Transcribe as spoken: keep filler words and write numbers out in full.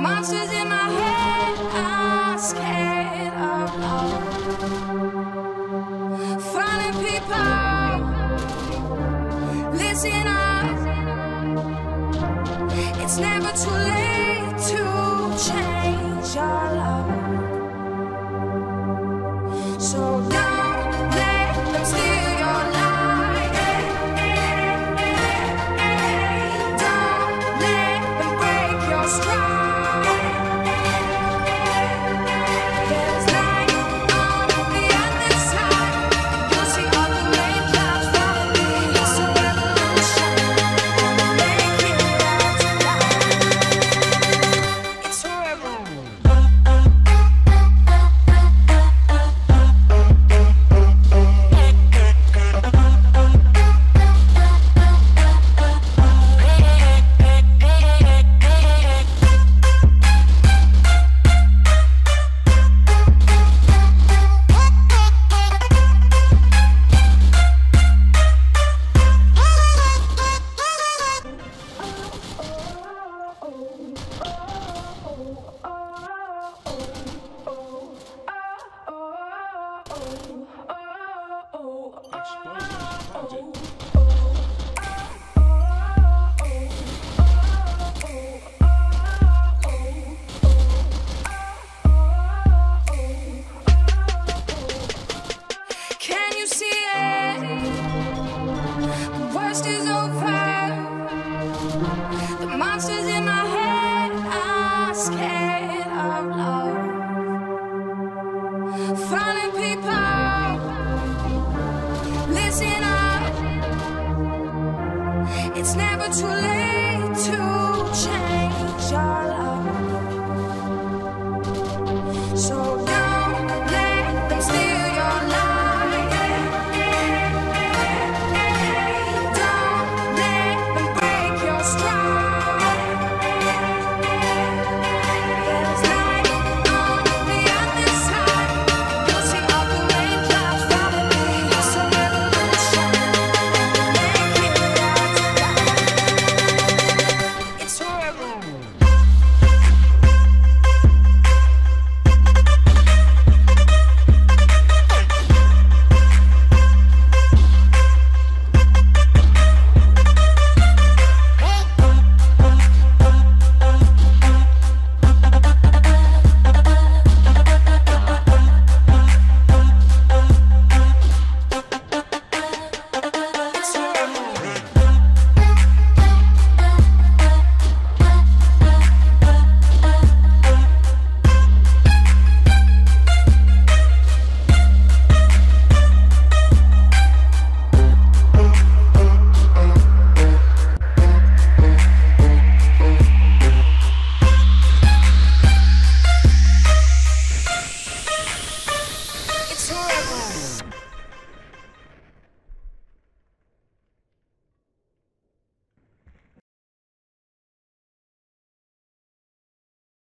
monsters in my head are scared of love. Falling people, listen up. It's never too late to change your love. So don't let them steal your life. Don't let them break your stride. There's light on the other side. You'll see all the rain clouds follow me. It's a revolution, and we'll make it all tonight. It's a revolution. Can you see it? The worst is over. The monsters in my head are scared of love. Falling people, listen up. It's never too late.